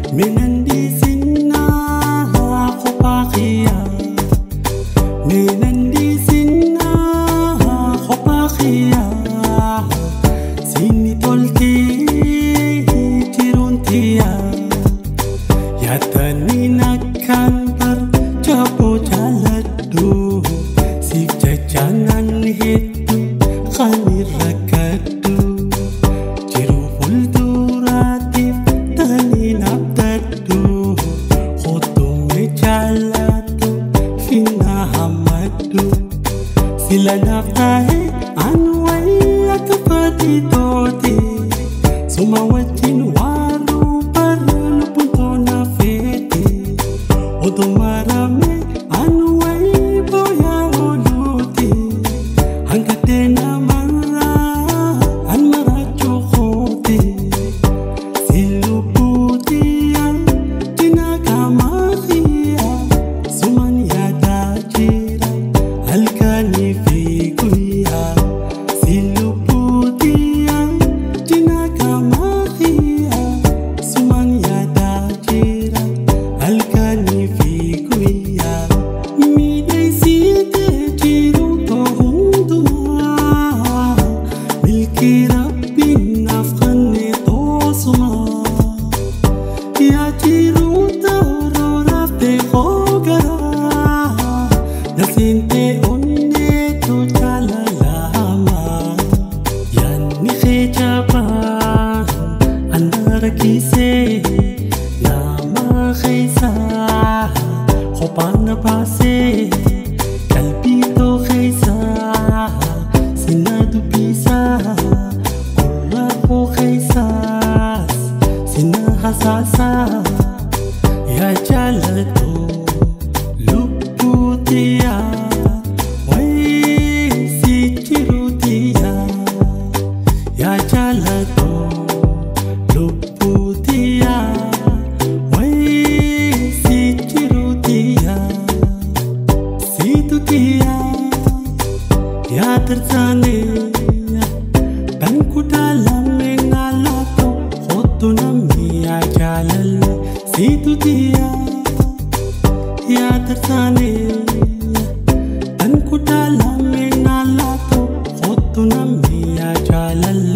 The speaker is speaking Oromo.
Minandisinna khopakhia Minandisinna khopakhia Sinitolki tiruntia Yatani nakantar chapo chaladdu Sif chachanan hittu khanir rakaddu Jiru fulduratif tani nabdaddu Khoto me chalatu finna hamaddu Sila naftahe anwai atapati toti Sumawachin waru parlu punto na fete Odo marame anwai boya oluti Hangate na mara an marachokote Siluputia tinakamakhia Suman yadajira alkani figuya Siluputia tinakamakhia Suman yadajira alkani figuya Midai site jiru tohunduma Milki rabbi nafkhane tosuma Ya jiru taro rafte khogara Nasinte onne to chalalama Yani khijaban andar kise Nama khisa khopana pase Kalbi to khisa Sinadu bisa Kurra ko khisas Sina hasasa Ya jalato Luputia Wai si chirutia Ya jalato Luputia Wai si chirutia Situtia Ya tersane Dan ku dalam mengalato Khoto nami ya jalal Situ dia Ya tersane Dan ku dalam mengalato Khoto nami ya jalal